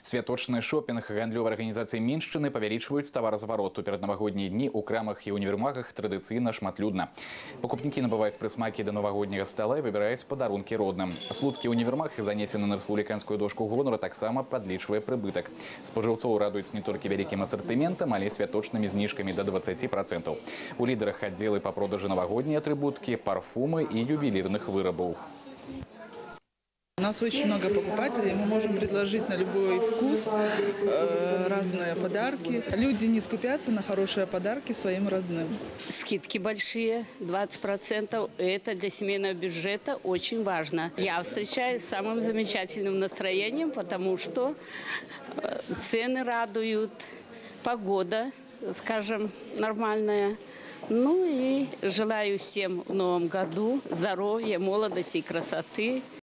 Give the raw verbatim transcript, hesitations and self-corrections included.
Святочны шопінг гандлёвай арганізацыі Меншчыны павялічваюць таваразварот. У пераднавагоднія дні ў крамах і універмагах традыцыйна шматлюдна. Пакупнікі набываюць прысмакі да навагодняга стала і выбіраюць падарункі родным. Слуцкі універмаг, занесены на рэспубліканскую дошку гонару, таксама падлічвае прыбытак. Спажыўцоў радуюць не толькі вялікім асартыментам, але і святочнымі зніжкамі да дваццаці працэнтаў. У лідарах аддзелы па продажы навагодняй атрыбуткі, парфумы і ювелірных вырабаў. У нас очень много покупателей, мы можем предложить на любой вкус э, разные подарки. Люди не скупятся на хорошие подарки своим родным. Скидки большие, двадцать процентов. Это для семейного бюджета очень важно. Я встречаюсь с самым замечательным настроением, потому что цены радуют, погода, скажем, нормальная. Ну и желаю всем в новом году здоровья, молодости и красоты.